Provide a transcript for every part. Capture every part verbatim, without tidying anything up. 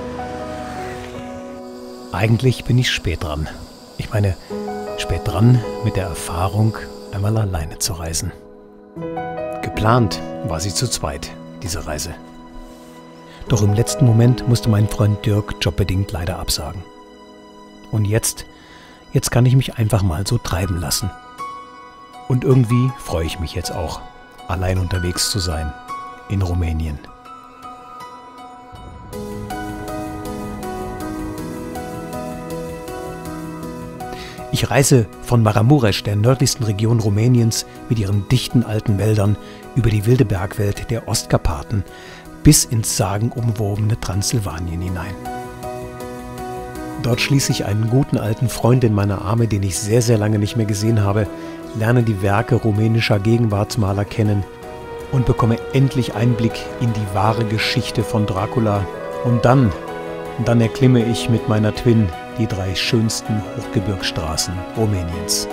Eigentlich bin ich spät dran. Ich meine, spät dran mit der Erfahrung, einmal alleine zu reisen. Geplant war sie zu zweit, diese Reise. Doch im letzten Moment musste mein Freund Dirk jobbedingt leider absagen. Und jetzt, jetzt kann ich mich einfach mal so treiben lassen. Und irgendwie freue ich mich jetzt auch, allein unterwegs zu sein in Rumänien. Ich reise von Maramureș, der nördlichsten Region Rumäniens, mit ihren dichten alten Wäldern, über die wilde Bergwelt der Ostkarpaten bis ins sagenumwobene Transsilvanien hinein. Dort schließe ich einen guten alten Freund in meine Arme, den ich sehr, sehr lange nicht mehr gesehen habe, lerne die Werke rumänischer Gegenwartsmaler kennen und bekomme endlich Einblick in die wahre Geschichte von Dracula. Und dann, dann erklimme ich mit meiner Twin die drei schönsten Hochgebirgsstraßen Rumäniens.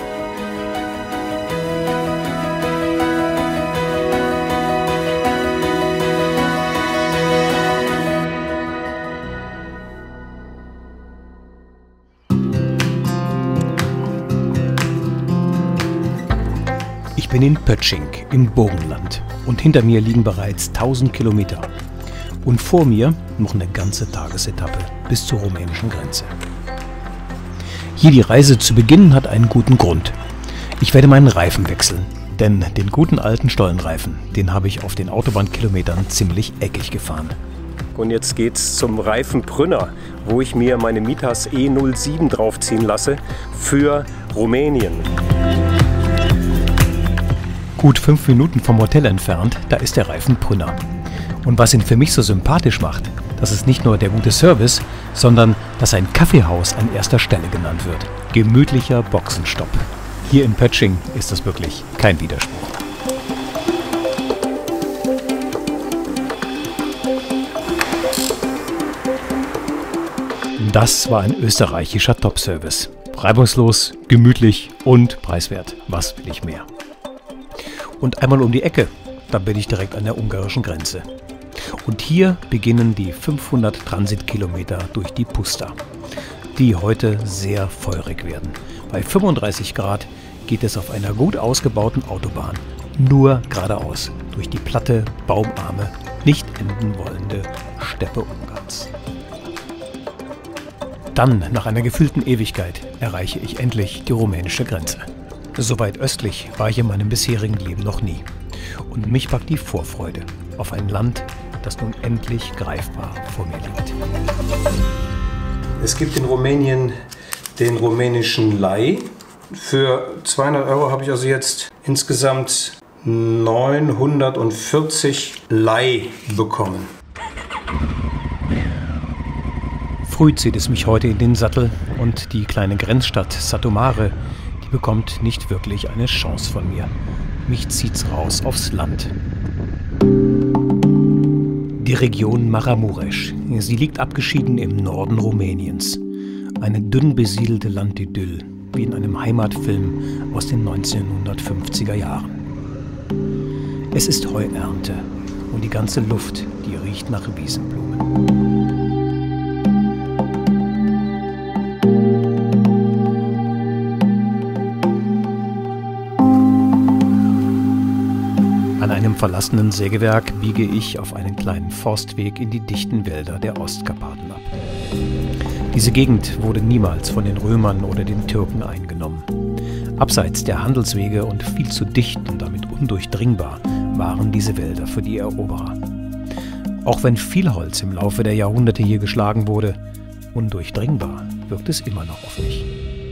Ich bin in Pöttsching im Burgenland und hinter mir liegen bereits tausend Kilometer. Und vor mir noch eine ganze Tagesetappe bis zur rumänischen Grenze. Hier die Reise zu beginnen hat einen guten Grund. Ich werde meinen Reifen wechseln, denn den guten alten Stollenreifen, den habe ich auf den Autobahnkilometern ziemlich eckig gefahren. Und jetzt geht's zum Reifen Brünner, wo ich mir meine Mitas E null sieben draufziehen lasse für Rumänien. Gut fünf Minuten vom Hotel entfernt, da ist der Reifen Brünner. Und was ihn für mich so sympathisch macht, das ist nicht nur der gute Service, sondern dass ein Kaffeehaus an erster Stelle genannt wird. Gemütlicher Boxenstopp. Hier in Pöttsching ist das wirklich kein Widerspruch. Das war ein österreichischer Top-Service. Reibungslos, gemütlich und preiswert. Was will ich mehr? Und einmal um die Ecke, da bin ich direkt an der ungarischen Grenze. Und hier beginnen die fünfhundert Transitkilometer durch die Puszta, die heute sehr feurig werden. Bei fünfunddreißig Grad geht es auf einer gut ausgebauten Autobahn nur geradeaus durch die platte, baumarme, nicht enden wollende Steppe Ungarns. Dann, nach einer gefühlten Ewigkeit, erreiche ich endlich die rumänische Grenze. So weit östlich war ich in meinem bisherigen Leben noch nie. Und mich packt die Vorfreude auf ein Land, das nun endlich greifbar vor mir liegt. Es gibt in Rumänien den rumänischen Lei. Für zweihundert Euro habe ich also jetzt insgesamt neunhundertvierzig Lei bekommen. Früh zieht es mich heute in den Sattel und die kleine Grenzstadt Satu Mare, die bekommt nicht wirklich eine Chance von mir. Mich zieht's raus aufs Land. Die Region Maramureș. Sie liegt abgeschieden im Norden Rumäniens. Eine dünn besiedelte Landidyll, wie in einem Heimatfilm aus den neunzehnhundertfünfziger Jahren. Es ist Heuernte und die ganze Luft, die riecht nach Wiesenblumen. An einem verlassenen Sägewerk biege ich auf einen kleinen Forstweg in die dichten Wälder der Ostkarpaten ab. Diese Gegend wurde niemals von den Römern oder den Türken eingenommen. Abseits der Handelswege und viel zu dicht und damit undurchdringbar waren diese Wälder für die Eroberer. Auch wenn viel Holz im Laufe der Jahrhunderte hier geschlagen wurde, undurchdringbar wirkt es immer noch auf mich.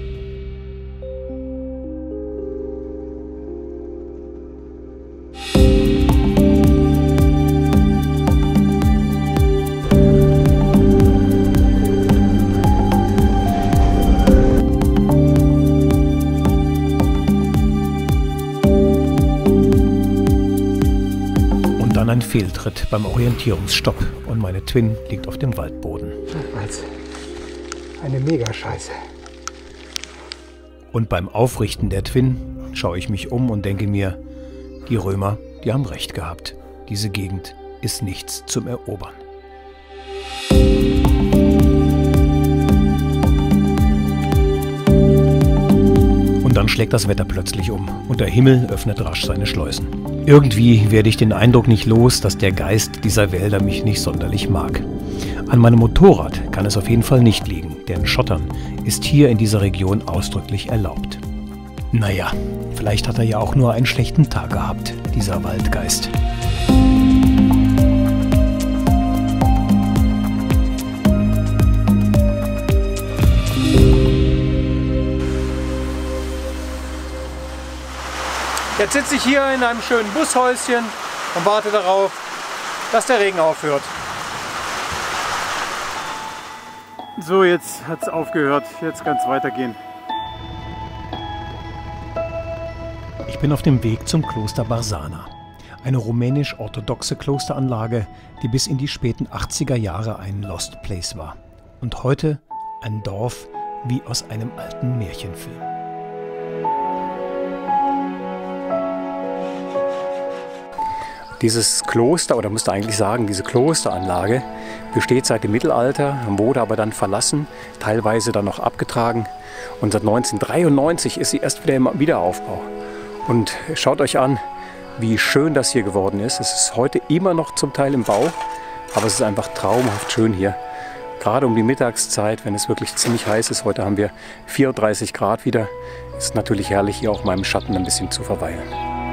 Dann ein Fehltritt beim Orientierungsstopp und meine Twin liegt auf dem Waldboden. Eine Mega-Scheiße. Und beim Aufrichten der Twin schaue ich mich um und denke mir, die Römer, die haben recht gehabt. Diese Gegend ist nichts zum Erobern. Und dann schlägt das Wetter plötzlich um und der Himmel öffnet rasch seine Schleusen. Irgendwie werde ich den Eindruck nicht los, dass der Geist dieser Wälder mich nicht sonderlich mag. An meinem Motorrad kann es auf jeden Fall nicht liegen, denn Schottern ist hier in dieser Region ausdrücklich erlaubt. Naja, vielleicht hat er ja auch nur einen schlechten Tag gehabt, dieser Waldgeist. Jetzt sitze ich hier in einem schönen Bushäuschen und warte darauf, dass der Regen aufhört. So, jetzt hat es aufgehört. Jetzt kann es weitergehen. Ich bin auf dem Weg zum Kloster Barsana, eine rumänisch-orthodoxe Klosteranlage, die bis in die späten achtziger Jahre ein Lost Place war und heute ein Dorf wie aus einem alten Märchenfilm. Dieses Kloster, oder müsste eigentlich sagen, diese Klosteranlage besteht seit dem Mittelalter, wurde aber dann verlassen, teilweise dann noch abgetragen. Und seit neunzehnhundertdreiundneunzig ist sie erst wieder im Wiederaufbau. Und schaut euch an, wie schön das hier geworden ist. Es ist heute immer noch zum Teil im Bau, aber es ist einfach traumhaft schön hier. Gerade um die Mittagszeit, wenn es wirklich ziemlich heiß ist. Heute haben wir vierunddreißig Grad wieder. Ist natürlich herrlich, hier auch mal im Schatten ein bisschen zu verweilen.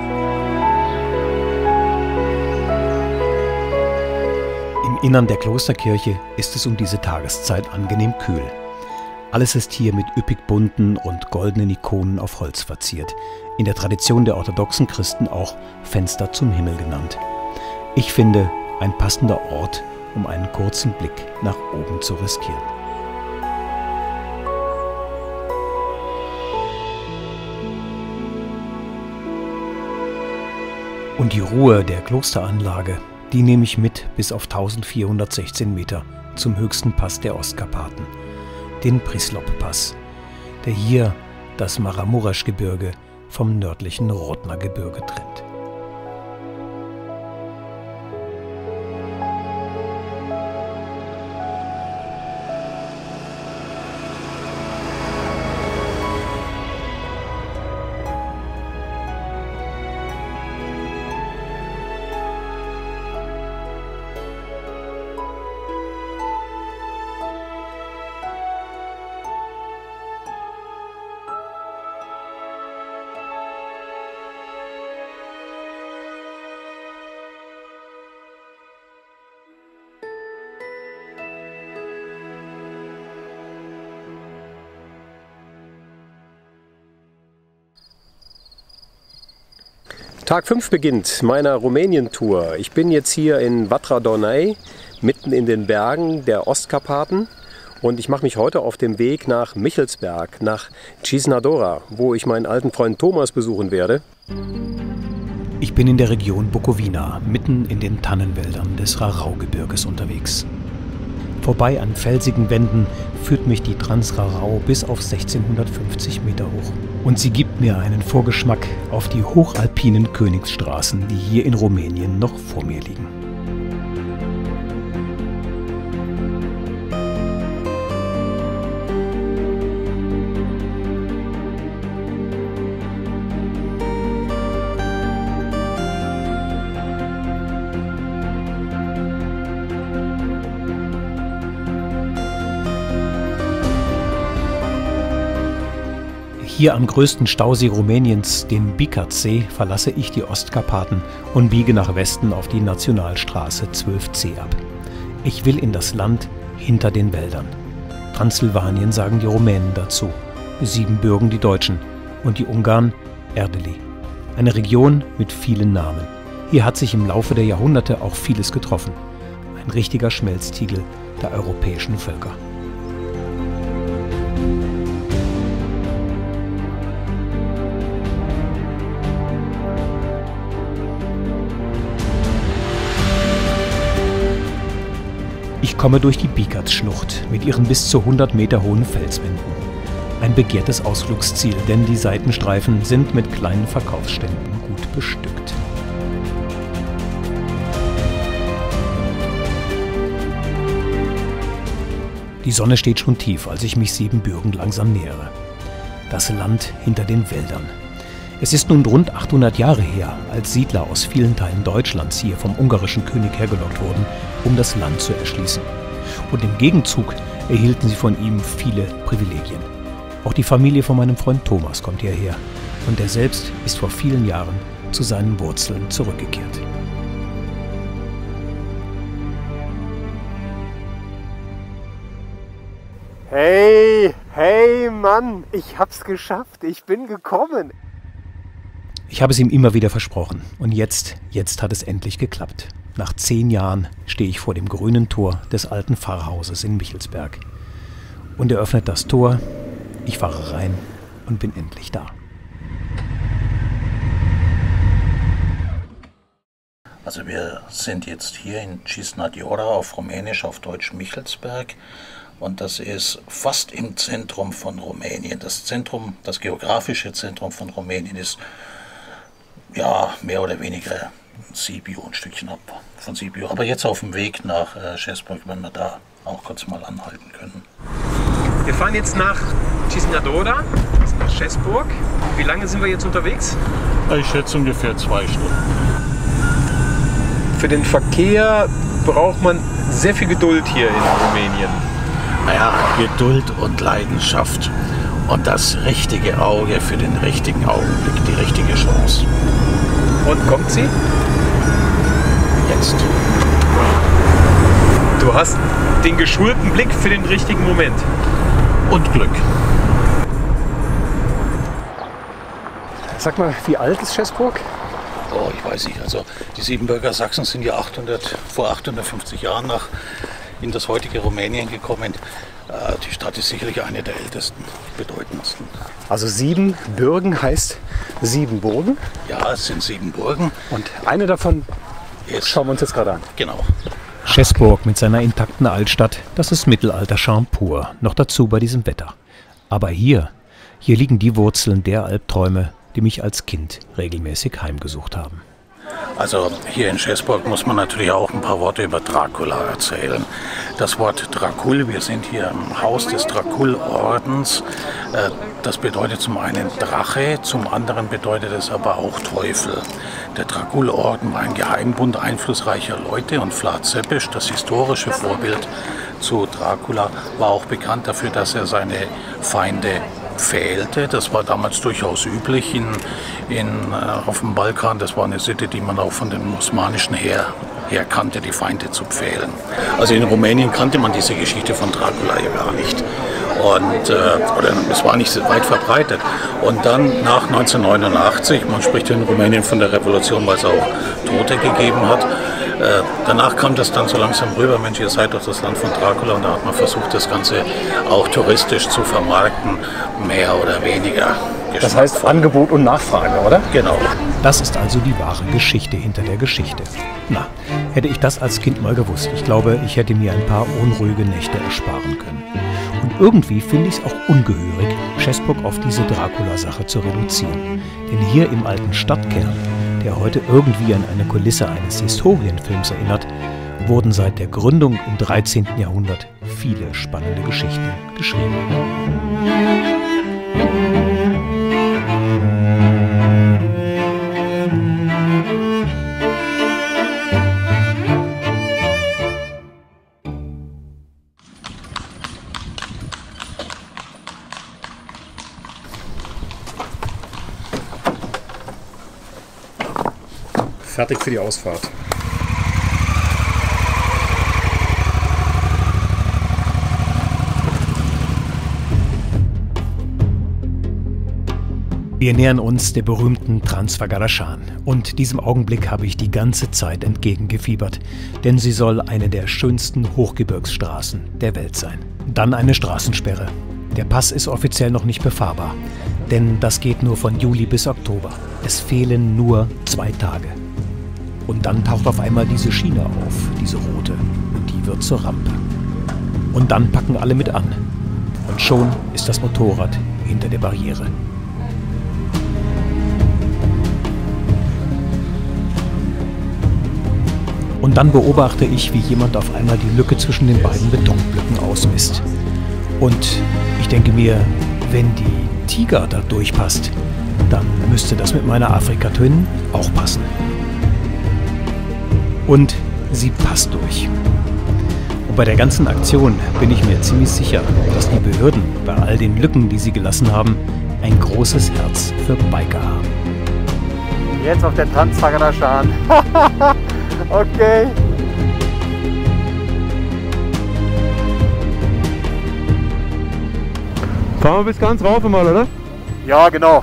Im Innern der Klosterkirche ist es um diese Tageszeit angenehm kühl. Alles ist hier mit üppig bunten und goldenen Ikonen auf Holz verziert. In der Tradition der orthodoxen Christen auch Fenster zum Himmel genannt. Ich finde, ein passender Ort, um einen kurzen Blick nach oben zu riskieren. Und die Ruhe der Klosteranlage, die nehme ich mit bis auf eintausendvierhundertsechzehn Meter zum höchsten Pass der Ostkarpaten, den Prislop-Pass, der hier das Maramuresch-Gebirge vom nördlichen Rotna-Gebirge trennt. Tag fünf beginnt meiner Rumänien-Tour. Ich bin jetzt hier in Vatra Dornei, mitten in den Bergen der Ostkarpaten. Und ich mache mich heute auf dem Weg nach Michelsberg, nach Cisnadora, wo ich meinen alten Freund Thomas besuchen werde. Ich bin in der Region Bukovina, mitten in den Tannenwäldern des Rarau-Gebirges unterwegs. Vorbei an felsigen Wänden führt mich die Trans-Rarau bis auf sechzehnhundertfünfzig Meter hoch. Und sie gibt mir einen Vorgeschmack auf die hochalpinen Königsstraßen, die hier in Rumänien noch vor mir liegen. Hier am größten Stausee Rumäniens, den Bicat-See, verlasse ich die Ostkarpaten und biege nach Westen auf die Nationalstraße zwölf C ab. Ich will in das Land hinter den Wäldern. Transsilvanien sagen die Rumänen dazu, Siebenbürgen die Deutschen und die Ungarn Erdeli. Eine Region mit vielen Namen. Hier hat sich im Laufe der Jahrhunderte auch vieles getroffen. Ein richtiger Schmelztiegel der europäischen Völker. Ich komme durch die Bicat-Schlucht mit ihren bis zu hundert Meter hohen Felswänden. Ein begehrtes Ausflugsziel, denn die Seitenstreifen sind mit kleinen Verkaufsständen gut bestückt. Die Sonne steht schon tief, als ich mich Siebenbürgen langsam nähere. Das Land hinter den Wäldern. Es ist nun rund achthundert Jahre her, als Siedler aus vielen Teilen Deutschlands hier vom ungarischen König hergelockt wurden, um das Land zu erschließen. Und im Gegenzug erhielten sie von ihm viele Privilegien. Auch die Familie von meinem Freund Thomas kommt hierher. Und er selbst ist vor vielen Jahren zu seinen Wurzeln zurückgekehrt. Hey, hey Mann, ich hab's geschafft, ich bin gekommen. Ich habe es ihm immer wieder versprochen und jetzt, jetzt hat es endlich geklappt. Nach zehn Jahren stehe ich vor dem grünen Tor des alten Pfarrhauses in Michelsberg. Und er öffnet das Tor, ich fahre rein und bin endlich da. Also wir sind jetzt hier in Cisna de Ora, auf Rumänisch, auf Deutsch Michelsberg. Und das ist fast im Zentrum von Rumänien. Das Zentrum, das geografische Zentrum von Rumänien ist ja mehr oder weniger Sibiu, ein Stückchen ab von Sibiu. Aber jetzt auf dem Weg nach äh, Šesburg, wenn wir da auch kurz mal anhalten können. Wir fahren jetzt nach Cisna de Ora, nach Šesburg. Wie lange sind wir jetzt unterwegs? Ich schätze ungefähr zwei Stunden. Für den Verkehr braucht man sehr viel Geduld hier in Rumänien. Naja, Geduld und Leidenschaft und das richtige Auge für den richtigen Augenblick, die richtige Chance. Und kommt sie? Jetzt. Du hast den geschulten Blick für den richtigen Moment. Und Glück. Sag mal, wie alt ist Šesburg? Oh, ich weiß nicht. Also die Siebenbürger Sachsen sind ja achthundert, vor achthundertfünfzig Jahren nach in das heutige Rumänien gekommen. Die Stadt ist sicherlich eine der ältesten, bedeutendsten. Also Siebenbürgen heißt sieben Burgen? Ja, es sind sieben Burgen. Und eine davon Ist, schauen wir uns jetzt gerade an. Genau. Šesburg mit seiner intakten Altstadt, das ist Mittelalter-Charme pur, noch dazu bei diesem Wetter. Aber hier, hier liegen die Wurzeln der Albträume, die mich als Kind regelmäßig heimgesucht haben. Also hier in Šesburg muss man natürlich auch ein paar Worte über Dracula erzählen. Das Wort Dracul, wir sind hier im Haus des Dracul-Ordens. Das bedeutet zum einen Drache, zum anderen bedeutet es aber auch Teufel. Der Dracul-Orden war ein Geheimbund einflussreicher Leute und Vlad Tepes, das historische Vorbild zu Dracula, war auch bekannt dafür, dass er seine Feinde pfählte. Das war damals durchaus üblich in, in, äh, auf dem Balkan. Das war eine Sitte, die man auch von dem osmanischen Heer her kannte, die Feinde zu pfählen. Also in Rumänien kannte man diese Geschichte von Dracula ja gar nicht. Und, äh, oder es war nicht so weit verbreitet. Und dann nach neunzehnhundertneunundachtzig, man spricht in Rumänien von der Revolution, weil es auch Tote gegeben hat, äh, danach kam das dann so langsam rüber, Mensch, ihr seid doch das Land von Dracula, und da hat man versucht, das Ganze auch touristisch zu vermarkten, mehr oder weniger. Das heißt Angebot und Nachfrage, oder? Genau. Das ist also die wahre Geschichte hinter der Geschichte. Na, hätte ich das als Kind mal gewusst. Ich glaube, ich hätte mir ein paar unruhige Nächte ersparen können. Und irgendwie finde ich es auch ungehörig, Šesburg auf diese Dracula-Sache zu reduzieren. Denn hier im alten Stadtkern, der heute irgendwie an eine Kulisse eines Historienfilms erinnert, wurden seit der Gründung im dreizehnten Jahrhundert viele spannende Geschichten geschrieben. Fertig für die Ausfahrt. Wir nähern uns der berühmten Transfagaraschan und diesem Augenblick habe ich die ganze Zeit entgegengefiebert, denn sie soll eine der schönsten Hochgebirgsstraßen der Welt sein. Dann eine Straßensperre. Der Pass ist offiziell noch nicht befahrbar, denn das geht nur von Juli bis Oktober. Es fehlen nur zwei Tage. Und dann taucht auf einmal diese Schiene auf, diese rote, und die wird zur Rampe. Und dann packen alle mit an. Und schon ist das Motorrad hinter der Barriere. Und dann beobachte ich, wie jemand auf einmal die Lücke zwischen den beiden Betonblöcken ausmisst. Und ich denke mir, wenn die Tiger da durchpasst, dann müsste das mit meiner Afrika Twin auch passen. Und sie passt durch. Und bei der ganzen Aktion bin ich mir ziemlich sicher, dass die Behörden bei all den Lücken, die sie gelassen haben, ein großes Herz für Biker haben. Jetzt auf der Transfagara-Schan. Okay. Fahren wir bis ganz rauf mal, oder? Ja, genau.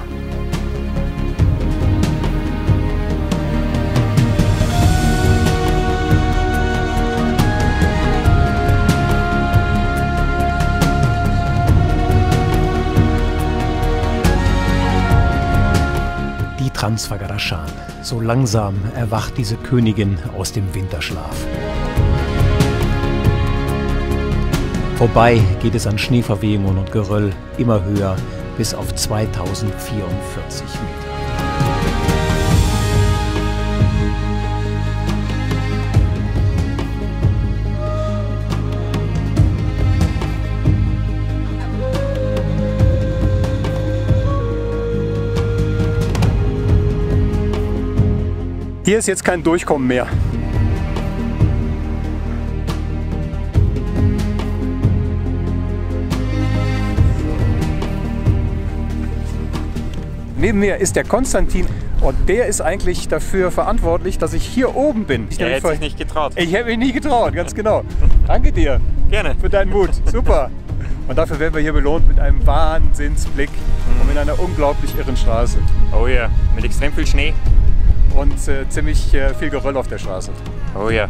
Die Transfagara-Schan. So langsam erwacht diese Königin aus dem Winterschlaf. Vorbei geht es an Schneeverwehungen und Geröll immer höher bis auf zweitausendvierundvierzig Meter. Hier ist jetzt kein Durchkommen mehr. Neben mir ist der Konstantin und der ist eigentlich dafür verantwortlich, dass ich hier oben bin. Ich Er hätte sich nicht getraut. Ich hätte mich nie getraut, ganz genau. Danke dir. Gerne. Für deinen Mut. Super. Und dafür werden wir hier belohnt mit einem Wahnsinnsblick mhm. und mit einer unglaublich irren Straße. Oh ja, mit extrem viel Schnee. Und äh, ziemlich äh, viel Geröll auf der Straße. Oh ja.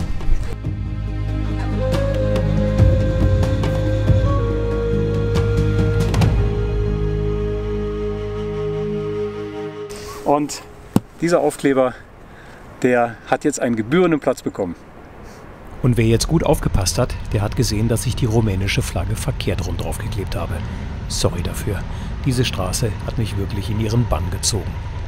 Und dieser Aufkleber, der hat jetzt einen gebührenden Platz bekommen. Und wer jetzt gut aufgepasst hat, der hat gesehen, dass ich die rumänische Flagge verkehrt rum draufgeklebt habe. Sorry dafür. Diese Straße hat mich wirklich in ihren Bann gezogen.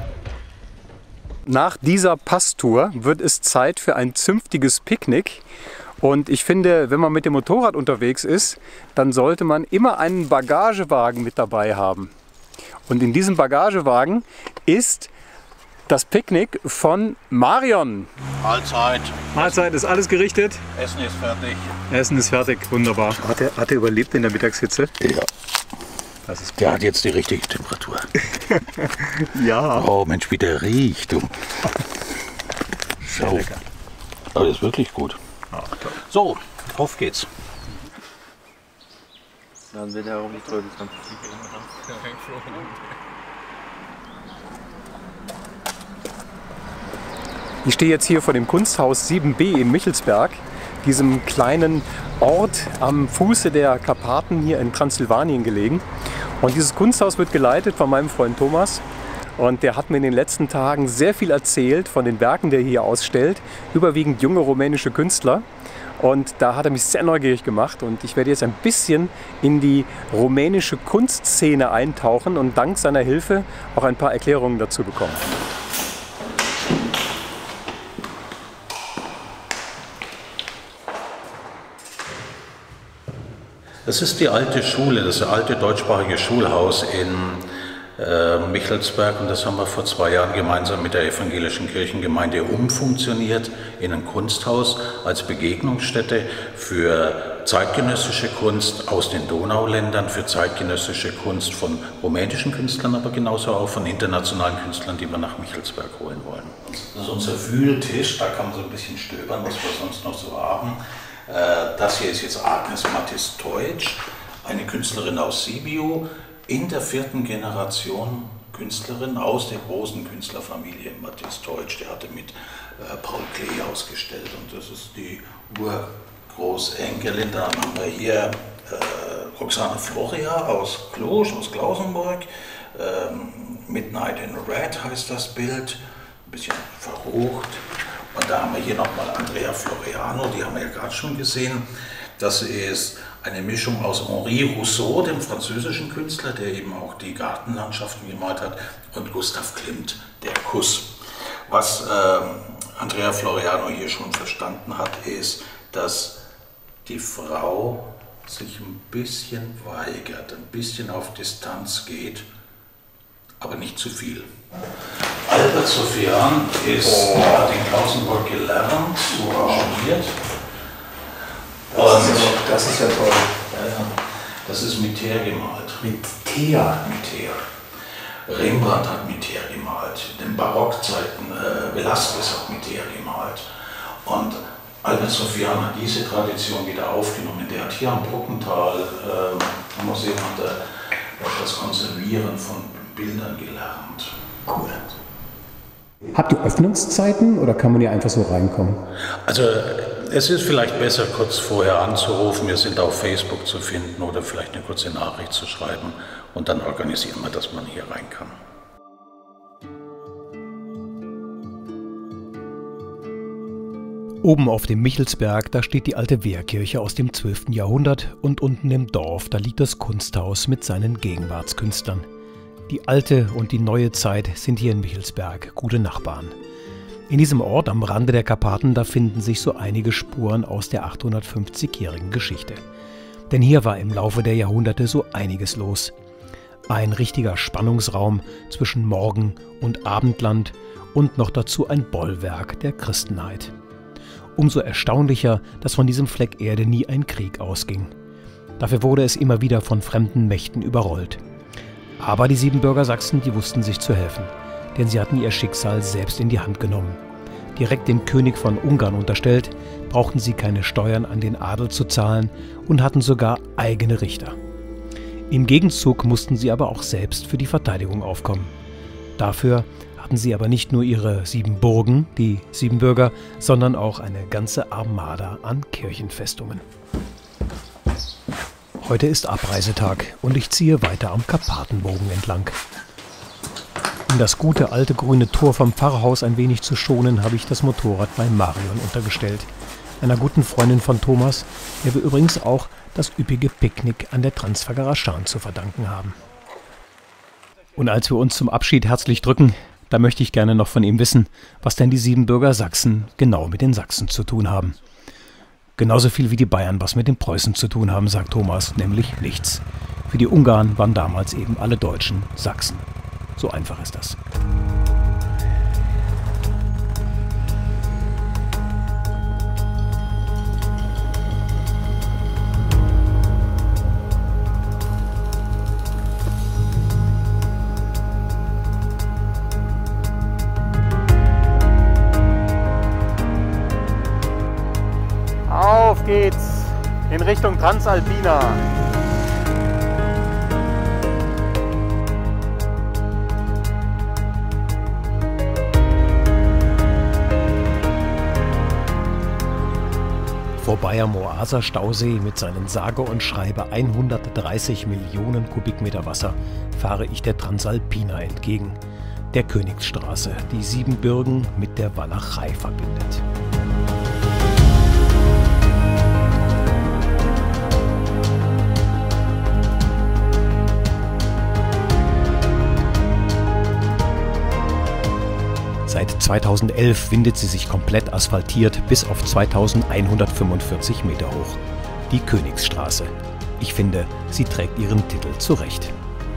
Nach dieser Passtour wird es Zeit für ein zünftiges Picknick. Und ich finde, wenn man mit dem Motorrad unterwegs ist, dann sollte man immer einen Bagagewagen mit dabei haben. Und in diesem Bagagewagen ist das Picknick von Marion. Mahlzeit. Mahlzeit, ist alles gerichtet? Essen ist fertig. Essen ist fertig, wunderbar. Hat er, hat er überlebt in der Mittagshitze? Ja. Das ist Der hat jetzt die richtige Temperatur. Ja. Oh Mensch, wie der riecht, du. Sehr So. lecker. Aber das ist wirklich gut. Ah, toll. So, auf geht's. Dann wird er auch nicht drüben. Ich stehe jetzt hier vor dem Kunsthaus sieben B in Michelsberg, diesem kleinen Ort am Fuße der Karpaten hier in Transsilvanien gelegen. Und dieses Kunsthaus wird geleitet von meinem Freund Thomas. Und der hat mir in den letzten Tagen sehr viel erzählt von den Werken, die er hier ausstellt. Überwiegend junge rumänische Künstler. Und da hat er mich sehr neugierig gemacht. Und ich werde jetzt ein bisschen in die rumänische Kunstszene eintauchen und dank seiner Hilfe auch ein paar Erklärungen dazu bekommen. Das ist die alte Schule, das alte deutschsprachige Schulhaus in äh, Michelsberg, und das haben wir vor zwei Jahren gemeinsam mit der evangelischen Kirchengemeinde umfunktioniert in ein Kunsthaus als Begegnungsstätte für zeitgenössische Kunst aus den Donauländern, für zeitgenössische Kunst von rumänischen Künstlern, aber genauso auch von internationalen Künstlern, die wir nach Michelsberg holen wollen. Das ist unser Wühltisch, da kann man so ein bisschen stöbern, was wir sonst noch so haben. Das hier ist jetzt Agnes Mattis-Teutsch, eine Künstlerin aus Sibiu, in der vierten Generation Künstlerin aus der großen Künstlerfamilie Mattis-Teutsch. Der hatte mit äh, Paul Klee ausgestellt, und das ist die Urgroßenkelin. Dann haben wir hier äh, Roxane Floria aus Klosch, aus Klausenburg. Ähm, Midnight in Red heißt das Bild, ein bisschen verrucht. Und da haben wir hier nochmal Andrea Floriano, die haben wir ja gerade schon gesehen. Das ist eine Mischung aus Henri Rousseau, dem französischen Künstler, der eben auch die Gartenlandschaften gemalt hat, und Gustav Klimt, der Kuss. Was äh, Andrea Floriano hier schon verstanden hat, ist, dass die Frau sich ein bisschen weigert, ein bisschen auf Distanz geht, aber nicht zu viel. Albert Sofian ist, oh. hat in Klausenburg gelernt, wow. studiert. Das, ist ja, das ist ja toll. Ja, das ist mit Teer gemalt. Mit Teer? Mit Teer. Rembrandt hat mit Teer gemalt, in den Barockzeiten, äh, Velázquez hat mit Teer gemalt. Und Albert Sofian hat diese Tradition wieder aufgenommen. Der hat hier am Bruckental, äh, am Museum, hat er das Konservieren von Bildern gelernt. Cool. Habt ihr Öffnungszeiten oder kann man hier einfach so reinkommen? Also es ist vielleicht besser, kurz vorher anzurufen. Wir sind auf Facebook zu finden oder vielleicht eine kurze Nachricht zu schreiben und dann organisieren wir, dass man hier rein kann. Oben auf dem Michelsberg, da steht die alte Wehrkirche aus dem zwölften Jahrhundert und unten im Dorf, da liegt das Kunsthaus mit seinen Gegenwartskünstlern. Die alte und die neue Zeit sind hier in Michelsberg gute Nachbarn. In diesem Ort am Rande der Karpaten, da finden sich so einige Spuren aus der achthundertfünfzigjährigen Geschichte. Denn hier war im Laufe der Jahrhunderte so einiges los. Ein richtiger Spannungsraum zwischen Morgen- und Abendland und noch dazu ein Bollwerk der Christenheit. Umso erstaunlicher, dass von diesem Fleck Erde nie ein Krieg ausging. Dafür wurde es immer wieder von fremden Mächten überrollt. Aber die Siebenbürger Sachsen, die wussten sich zu helfen, denn sie hatten ihr Schicksal selbst in die Hand genommen. Direkt dem König von Ungarn unterstellt, brauchten sie keine Steuern an den Adel zu zahlen und hatten sogar eigene Richter. Im Gegenzug mussten sie aber auch selbst für die Verteidigung aufkommen. Dafür hatten sie aber nicht nur ihre sieben Burgen, die Siebenbürger, sondern auch eine ganze Armada an Kirchenfestungen. Heute ist Abreisetag und ich ziehe weiter am Karpatenbogen entlang. Um das gute alte grüne Tor vom Pfarrhaus ein wenig zu schonen, habe ich das Motorrad bei Marion untergestellt, einer guten Freundin von Thomas, der wir übrigens auch das üppige Picknick an der Transfagara Scharn zu verdanken haben. Und als wir uns zum Abschied herzlich drücken, da möchte ich gerne noch von ihm wissen, was denn die Siebenbürger Sachsen genau mit den Sachsen zu tun haben. Genauso viel wie die Bayern was mit den Preußen zu tun haben, sagt Thomas, nämlich nichts. Für die Ungarn waren damals eben alle Deutschen Sachsen. So einfach ist das. Auf geht's in Richtung Transalpina. Vorbei am Oaser Stausee mit seinen sage und schreibe hundertdreißig Millionen Kubikmeter Wasser fahre ich der Transalpina entgegen, der Königsstraße, die Siebenbürgen mit der Walachei verbindet. Seit zweitausendelf windet sie sich komplett asphaltiert bis auf zweitausendeinhundertfünfundvierzig Meter hoch. Die Königsstraße. Ich finde, sie trägt ihren Titel zu Recht.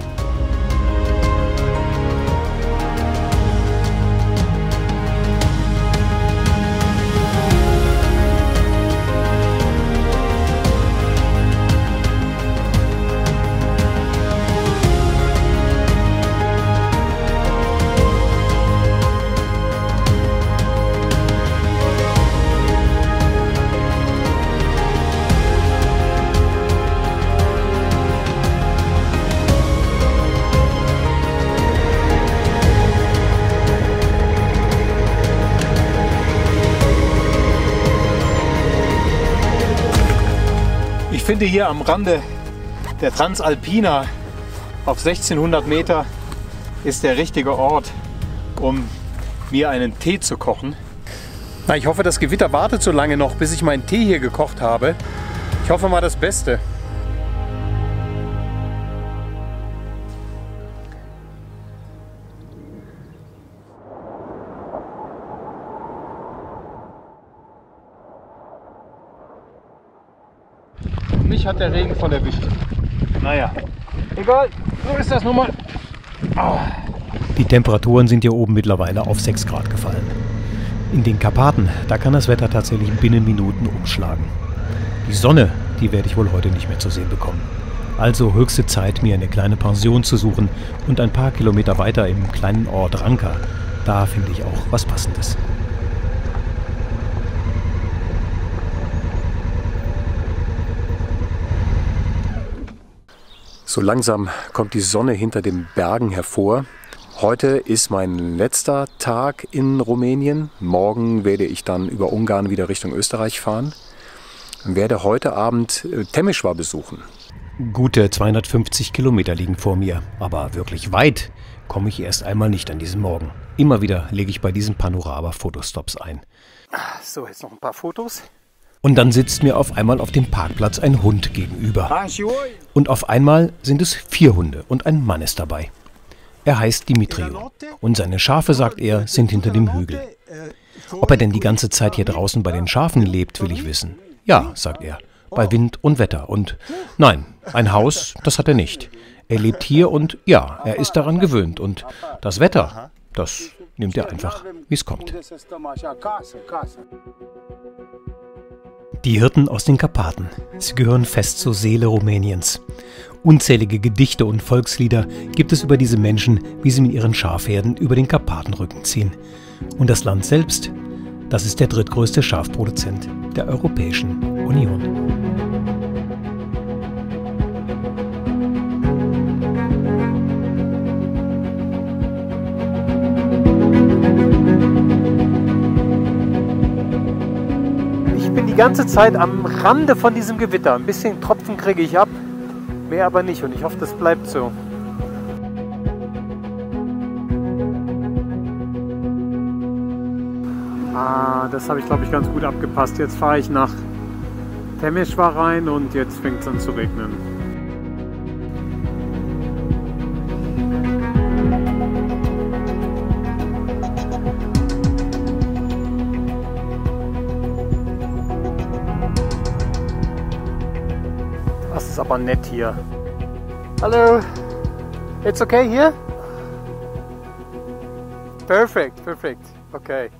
Ich finde, hier am Rande der Transalpina auf sechzehnhundert Meter ist der richtige Ort, um mir einen Tee zu kochen. Na, ich hoffe, das Gewitter wartet so lange noch, bis ich meinen Tee hier gekocht habe. Ich hoffe mal das Beste. mich hat der Regen voll erwischt. Naja, egal, so ist das nun mal. Oh. Die Temperaturen sind hier oben mittlerweile auf sechs Grad gefallen. In den Karpaten, da kann das Wetter tatsächlich binnen Minuten umschlagen. Die Sonne, die werde ich wohl heute nicht mehr zu sehen bekommen. Also höchste Zeit, mir eine kleine Pension zu suchen und ein paar Kilometer weiter im kleinen Ort Ranka. Da finde ich auch was Passendes. So langsam kommt die Sonne hinter den Bergen hervor. Heute ist mein letzter Tag in Rumänien. Morgen werde ich dann über Ungarn wieder Richtung Österreich fahren. Und werde heute Abend Temeswar besuchen. Gute zweihundertfünfzig Kilometer liegen vor mir, aber wirklich weit komme ich erst einmal nicht an diesem Morgen. Immer wieder lege ich bei diesen Panorama-Fotostops ein. So, jetzt noch ein paar Fotos. Und dann sitzt mir auf einmal auf dem Parkplatz ein Hund gegenüber. Und auf einmal sind es vier Hunde und ein Mann ist dabei. Er heißt Dimitrio und seine Schafe, sagt er, sind hinter dem Hügel. Ob er denn die ganze Zeit hier draußen bei den Schafen lebt, will ich wissen. Ja, sagt er, bei Wind und Wetter. Und nein, ein Haus, das hat er nicht. Er lebt hier und ja, er ist daran gewöhnt. Und das Wetter, das nimmt er einfach, wie es kommt. Die Hirten aus den Karpaten. Sie gehören fest zur Seele Rumäniens. Unzählige Gedichte und Volkslieder gibt es über diese Menschen, wie sie mit ihren Schafherden über den Karpatenrücken ziehen. Und das Land selbst, das ist der drittgrößte Schafproduzent der Europäischen Union. Ich bin die ganze Zeit am Rande von diesem Gewitter. Ein bisschen Tropfen kriege ich ab, mehr aber nicht. Und ich hoffe, das bleibt so. Ah, das habe ich, glaube ich, ganz gut abgepasst. Jetzt fahre ich nach Temeswar rein und jetzt fängt es an zu regnen. Das ist aber nett hier. Hallo, it's okay here? Perfect, perfect, okay.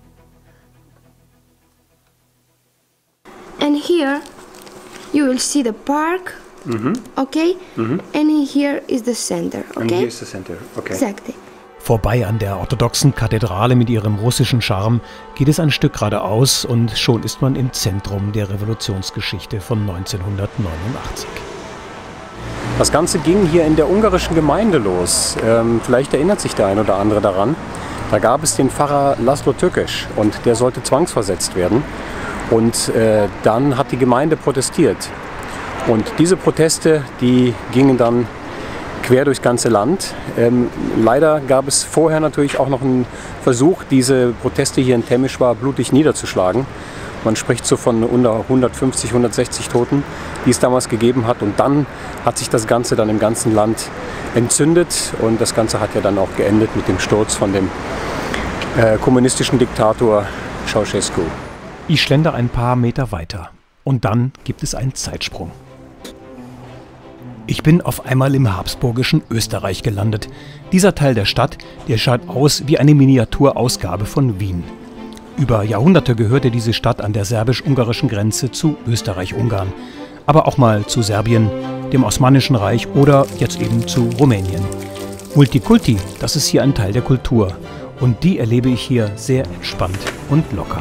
And here you will see the park, mm-hmm. okay? Mm-hmm. And here is the center, okay? And here's the center, okay. Exactly. Vorbei an der orthodoxen Kathedrale mit ihrem russischen Charme geht es ein Stück geradeaus und schon ist man im Zentrum der Revolutionsgeschichte von neunzehnhundertneunundachtzig. Das Ganze ging hier in der ungarischen Gemeinde los. Ähm, vielleicht erinnert sich der ein oder andere daran. Da gab es den Pfarrer Laszlo Tökes und der sollte zwangsversetzt werden. Und äh, dann hat die Gemeinde protestiert. Und diese Proteste, die gingen dann quer durchs ganze Land. Ähm, leider gab es vorher natürlich auch noch einen Versuch, diese Proteste hier in Temeswar blutig niederzuschlagen. Man spricht so von unter hundertfünfzig, hundertsechzig Toten, die es damals gegeben hat. Und dann hat sich das Ganze dann im ganzen Land entzündet. Und das Ganze hat ja dann auch geendet mit dem Sturz von dem äh, kommunistischen Diktator Ceausescu. Ich schlender ein paar Meter weiter und dann gibt es einen Zeitsprung. Ich bin auf einmal im habsburgischen Österreich gelandet. Dieser Teil der Stadt, der schaut aus wie eine Miniaturausgabe von Wien. Über Jahrhunderte gehörte diese Stadt an der serbisch-ungarischen Grenze zu Österreich-Ungarn, aber auch mal zu Serbien, dem Osmanischen Reich oder jetzt eben zu Rumänien. Multikulti, das ist hier ein Teil der Kultur und die erlebe ich hier sehr entspannt und locker.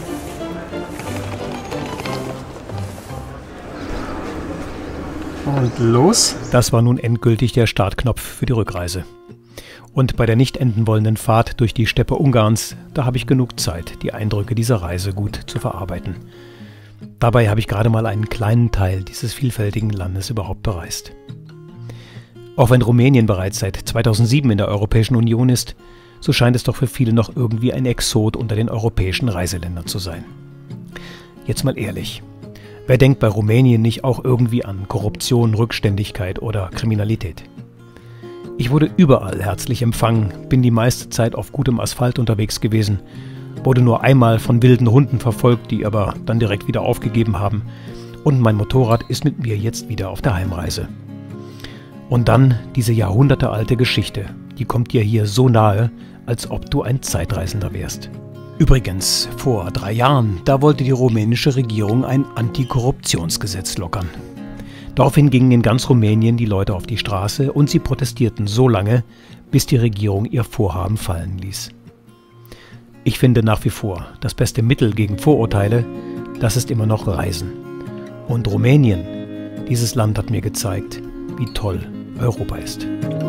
Und los? Das war nun endgültig der Startknopf für die Rückreise. Und bei der nicht enden wollenden Fahrt durch die Steppe Ungarns, da habe ich genug Zeit, die Eindrücke dieser Reise gut zu verarbeiten. Dabei habe ich gerade mal einen kleinen Teil dieses vielfältigen Landes überhaupt bereist. Auch wenn Rumänien bereits seit zweitausendsieben in der Europäischen Union ist, so scheint es doch für viele noch irgendwie ein Exot unter den europäischen Reiseländern zu sein. Jetzt mal ehrlich. Wer denkt bei Rumänien nicht auch irgendwie an Korruption, Rückständigkeit oder Kriminalität? Ich wurde überall herzlich empfangen, bin die meiste Zeit auf gutem Asphalt unterwegs gewesen, wurde nur einmal von wilden Hunden verfolgt, die aber dann direkt wieder aufgegeben haben. Und mein Motorrad ist mit mir jetzt wieder auf der Heimreise. Und dann diese jahrhundertealte Geschichte. Die kommt dir hier so nahe, als ob du ein Zeitreisender wärst. Übrigens, vor drei Jahren, da wollte die rumänische Regierung ein Antikorruptionsgesetz lockern. Daraufhin gingen in ganz Rumänien die Leute auf die Straße und sie protestierten so lange, bis die Regierung ihr Vorhaben fallen ließ. Ich finde nach wie vor, das beste Mittel gegen Vorurteile, das ist immer noch Reisen. Und Rumänien, dieses Land hat mir gezeigt, wie toll Europa ist.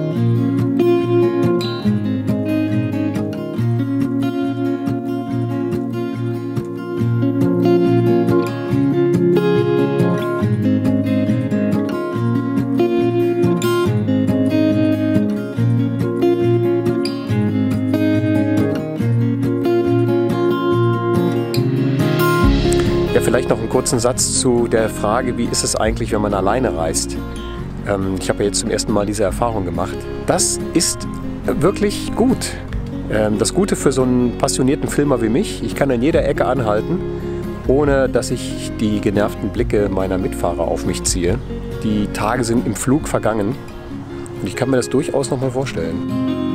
Ja, vielleicht noch einen kurzen Satz zu der Frage, wie ist es eigentlich, wenn man alleine reist? Ähm, ich habe ja jetzt zum ersten Mal diese Erfahrung gemacht. Das ist wirklich gut. Ähm, das Gute für so einen passionierten Filmer wie mich, ich kann an jeder Ecke anhalten, ohne dass ich die genervten Blicke meiner Mitfahrer auf mich ziehe. Die Tage sind im Flug vergangen und ich kann mir das durchaus noch mal vorstellen.